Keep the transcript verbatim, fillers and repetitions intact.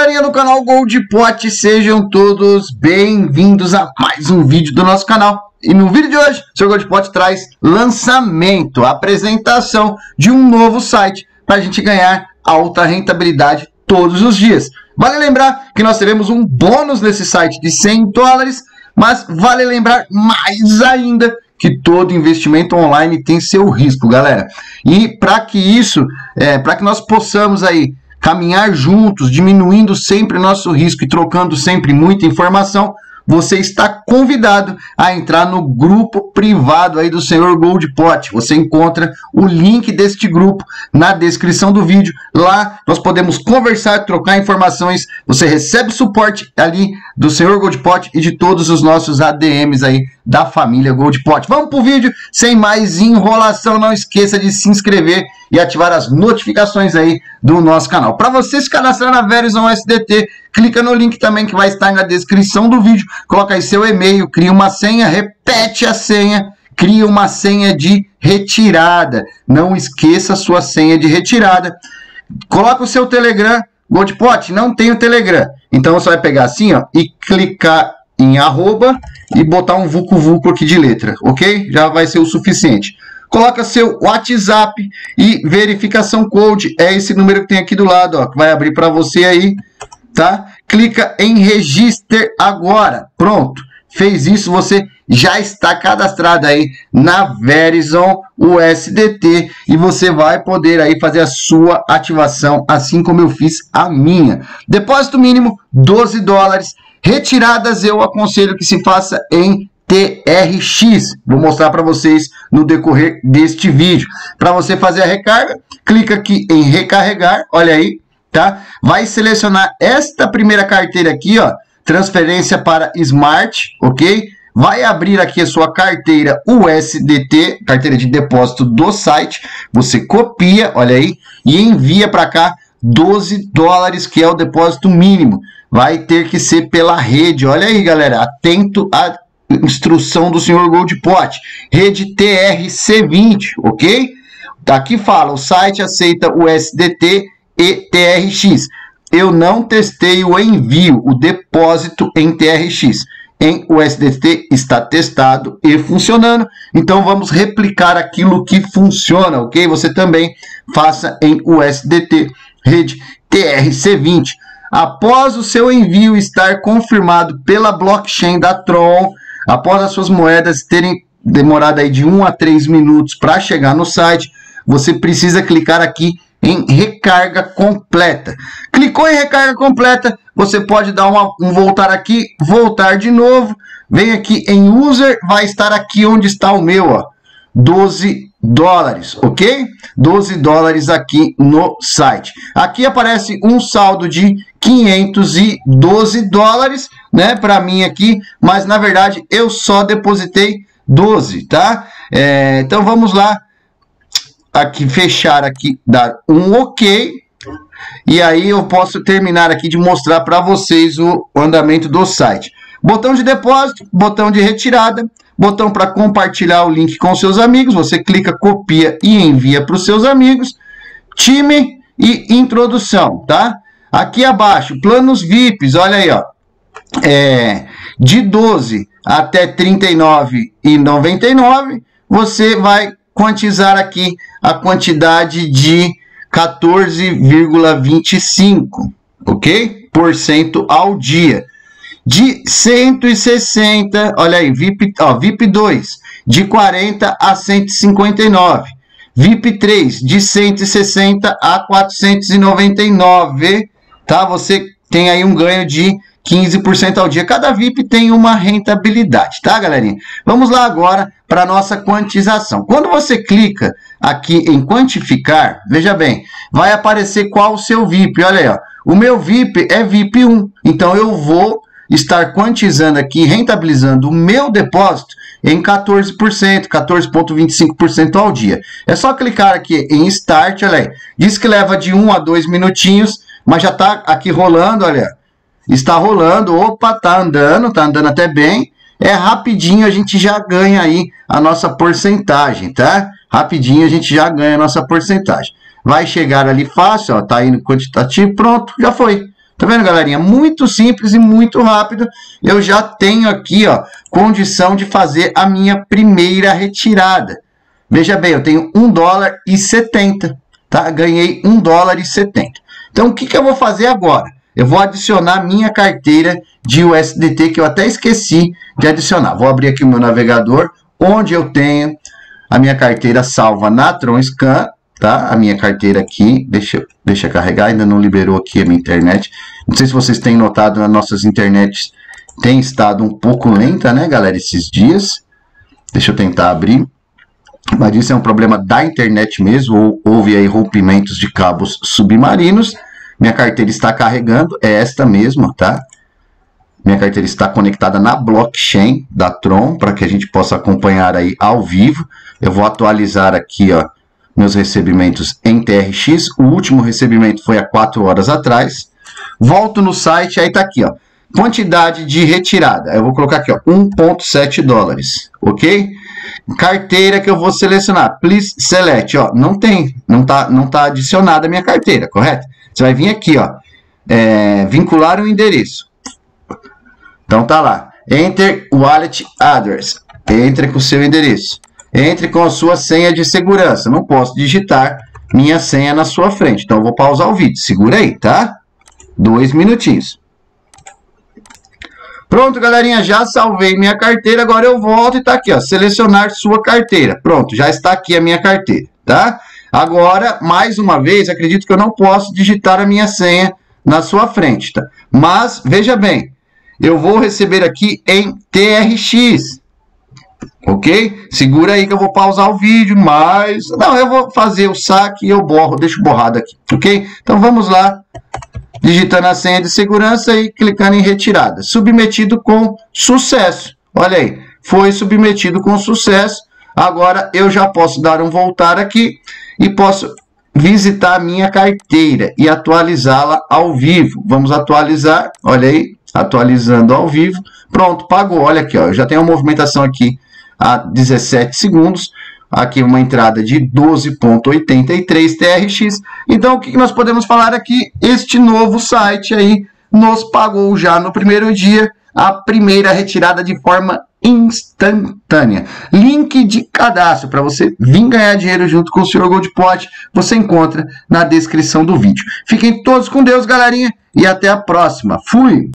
galerinha do canal Goldpot, sejam todos bem-vindos a mais um vídeo do nosso canal. E no vídeo de hoje, o senhor Goldpot traz lançamento, apresentação de um novo site para a gente ganhar alta rentabilidade todos os dias. Vale lembrar que nós teremos um bônus nesse site de cem dólares, mas vale lembrar mais ainda que todo investimento online tem seu risco, galera. E para que isso, é, para que nós possamos aí caminhar juntos, diminuindo sempre nosso risco e trocando sempre muita informação, você está convidado a entrar no grupo privado aí do senhor Goldpot. Você encontra o link deste grupo na descrição do vídeo. Lá nós podemos conversar, trocar informações. Você recebe suporte ali do senhor Goldpot e de todos os nossos A D Ms aí da família Goldpot. Vamos pro vídeo, sem mais enrolação. Não esqueça de se inscrever e ativar as notificações aí do nosso canal. Para você se cadastrar na Verizon S D T, clica no link também que vai estar na descrição do vídeo. Coloca aí seu e-mail, cria uma senha, repete a senha, cria uma senha de retirada. Não esqueça a sua senha de retirada. Coloca o seu Telegram. Goldpot, não tem o Telegram. Então você vai pegar assim, ó, e clicar em arroba e botar um vucu vucu aqui de letra, ok? Já vai ser o suficiente. Coloca seu WhatsApp e verificação code. É esse número que tem aqui do lado, ó, que vai abrir para você aí, tá? Clica em register agora. Pronto. Fez isso, você já está cadastrado aí na Verizon U S D T e você vai poder aí fazer a sua ativação, assim como eu fiz a minha. Depósito mínimo doze dólares. Retiradas eu aconselho que se faça em T R X. Vou mostrar para vocês no decorrer deste vídeo. Para você fazer a recarga, clica aqui em recarregar, olha aí, tá? Vai selecionar esta primeira carteira aqui, ó, transferência para Smart, ok? Vai abrir aqui a sua carteira U S D T, carteira de depósito do site. Você copia, olha aí, e envia para cá doze dólares, que é o depósito mínimo. Vai ter que ser pela rede, olha aí, galera, atento a instrução do senhor Goldpot, rede T R C vinte, ok? Aqui fala, o site aceita o U S D T e T R X. Eu não testei o envio, o depósito em T R X. Em U S D T está testado e funcionando, então vamos replicar aquilo que funciona, ok? Você também faça em U S D T, rede T R C vinte. Após o seu envio estar confirmado pela blockchain da Tron, após as suas moedas terem demorado aí de um a três minutos para chegar no site, você precisa clicar aqui em recarga completa. Clicou em recarga completa, você pode dar uma, um voltar aqui, voltar de novo, vem aqui em user, vai estar aqui onde está o meu, ó, doze dólares, ok? doze dólares aqui no site. Aqui aparece um saldo de quinhentos e doze dólares, né, para mim aqui, mas na verdade eu só depositei doze, tá? É, então vamos lá, aqui fechar aqui, dar um ok, e aí eu posso terminar aqui de mostrar para vocês o andamento do site. Botão de depósito, botão de retirada, botão para compartilhar o link com seus amigos, você clica, copia e envia para os seus amigos, time e introdução, tá? Aqui abaixo, planos V I Ps, olha aí, ó, é, de doze até trinta e nove reais e noventa e nove centavos, você vai quantizar aqui a quantidade de quatorze vírgula vinte e cinco, ok? Por cento ao dia. De cento e sessenta, olha aí, V I P, ó, V I P dois, de quarenta a cento e cinquenta e nove. V I P três, de cento e sessenta a quatrocentos e noventa e nove, tá? Você tem aí um ganho de quinze por cento ao dia. Cada V I P tem uma rentabilidade, tá, galerinha? Vamos lá agora para a nossa quantização. Quando você clica aqui em quantificar, veja bem, vai aparecer qual o seu V I P. Olha aí, ó, o meu V I P é V I P um, então eu vou estar quantizando aqui, rentabilizando o meu depósito em quatorze por cento, quatorze vírgula vinte e cinco por cento ao dia. É só clicar aqui em Start, olha aí. Diz que leva de um a dois minutinhos, mas já está aqui rolando, olha. Está rolando, opa, tá andando, tá andando até bem. É rapidinho, a gente já ganha aí a nossa porcentagem, tá? Rapidinho a gente já ganha a nossa porcentagem. Vai chegar ali fácil, ó, tá indo quantitativo, pronto, já foi. Tá vendo, galerinha? Muito simples e muito rápido. Eu já tenho aqui, ó, condição de fazer a minha primeira retirada. Veja bem, eu tenho um dólar e setenta, tá? Ganhei um dólar e setenta. Então, o que que eu vou fazer agora? Eu vou adicionar minha carteira de U S D T, que eu até esqueci de adicionar. Vou abrir aqui o meu navegador, onde eu tenho a minha carteira salva na TronScan, tá? A minha carteira aqui, deixa, deixa eu carregar, ainda não liberou aqui a minha internet. Não sei se vocês têm notado, as nossas internets têm estado um pouco lenta, né, galera, esses dias. Deixa eu tentar abrir. Mas isso é um problema da internet mesmo, ou houve aí rompimentos de cabos submarinos. Minha carteira está carregando, é esta mesmo, tá? Minha carteira está conectada na blockchain da Tron, para que a gente possa acompanhar aí ao vivo. Eu vou atualizar aqui, ó, meus recebimentos em T R X. O último recebimento foi há quatro horas atrás. Volto no site, aí tá aqui, ó. Quantidade de retirada. Eu vou colocar aqui, ó, um vírgula sete dólares, ok? Carteira que eu vou selecionar. Please select, ó. Não tem, não tá, não tá adicionada a minha carteira, correto? Você vai vir aqui, ó. É, vincular o endereço. Então tá lá. Enter wallet address. Entre com o seu endereço. Entre com a sua senha de segurança. Não posso digitar minha senha na sua frente. Então eu vou pausar o vídeo. Segura aí, tá? Dois minutinhos. Pronto, galerinha. Já salvei minha carteira. Agora eu volto e tá aqui, ó. Selecionar sua carteira. Pronto, já está aqui a minha carteira, tá? Agora, mais uma vez, acredito que eu não posso digitar a minha senha na sua frente, tá? Mas, veja bem, eu vou receber aqui em T R X, ok? Segura aí que eu vou pausar o vídeo, mas... Não, eu vou fazer o saque e eu borro, deixo borrado aqui, ok? Então, vamos lá, digitando a senha de segurança e clicando em retirada. Submetido com sucesso. Olha aí, foi submetido com sucesso. Agora, eu já posso dar um voltar aqui e posso visitar a minha carteira e atualizá-la ao vivo. Vamos atualizar, olha aí, atualizando ao vivo. Pronto, pagou, olha aqui, ó, eu já tenho uma movimentação aqui há dezessete segundos. Aqui uma entrada de doze vírgula oitenta e três T R X. Então, o que nós podemos falar aqui? Este novo site aí nos pagou já no primeiro dia a primeira retirada de forma instantânea. Link de cadastro para você vir ganhar dinheiro junto com o senhor Goldpot, você encontra na descrição do vídeo. Fiquem todos com Deus, galerinha, e até a próxima. Fui!